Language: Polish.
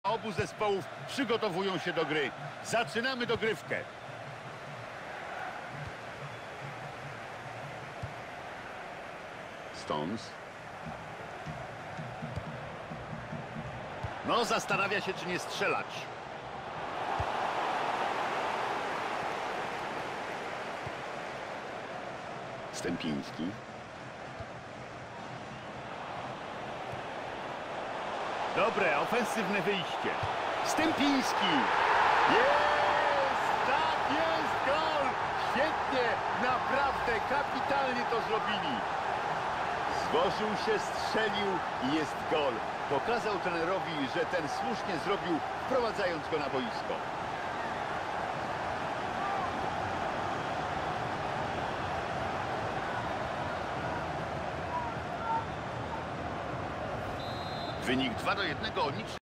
Obu zespołów przygotowują się do gry. Zaczynamy dogrywkę. Stones. No, zastanawia się, czy nie strzelać. Stępiński. Dobre, ofensywne wyjście. Stępiński. Jest! Tak, jest gol! Świetnie! Naprawdę kapitalnie to zrobili. Złożył się, strzelił i jest gol. Pokazał trenerowi, że ten słusznie zrobił, wprowadzając go na boisko. Wynik 2-1 o niczym.